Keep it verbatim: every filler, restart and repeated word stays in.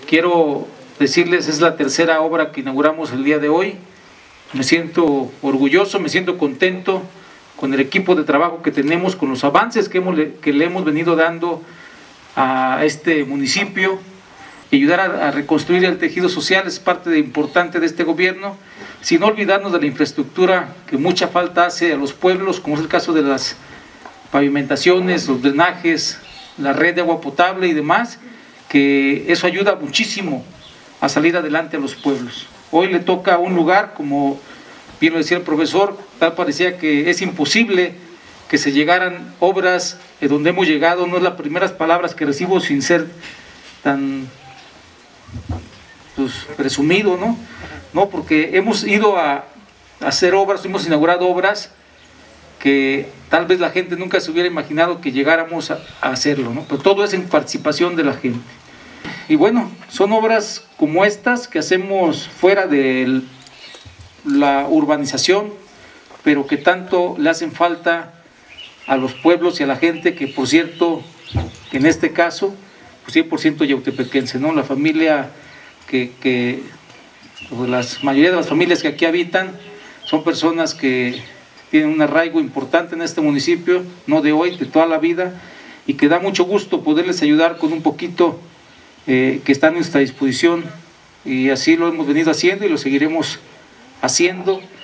quiero decirles, es la tercera obra que inauguramos el día de hoy. Me siento orgulloso, me siento contento con el equipo de trabajo que tenemos, con los avances que, hemos, que le hemos venido dando a este municipio. Y ayudar a, a reconstruir el tejido social es parte de, importante de este gobierno, sin olvidarnos de la infraestructura que mucha falta hace a los pueblos, como es el caso de las pavimentaciones, los drenajes, la red de agua potable y demás, que eso ayuda muchísimo a salir adelante a los pueblos. Hoy le toca a un lugar, como bien lo decía el profesor, tal parecía que es imposible que se llegaran obras de donde hemos llegado. No es las primeras palabras que recibo sin ser tan pues, presumido, ¿no? No, porque hemos ido a, a hacer obras, hemos inaugurado obras que tal vez la gente nunca se hubiera imaginado que llegáramos a, a hacerlo, ¿no? Pero todo es en participación de la gente. Y bueno, son obras como estas que hacemos fuera de la urbanización, pero que tanto le hacen falta a los pueblos y a la gente, que por cierto, en este caso, pues cien por ciento yautepequense, ¿no? La familia que, que pues la mayoría de las familias que aquí habitan son personas que tienen un arraigo importante en este municipio, no de hoy, de toda la vida, y que da mucho gusto poderles ayudar con un poquito eh, que está a nuestra disposición, y así lo hemos venido haciendo y lo seguiremos haciendo.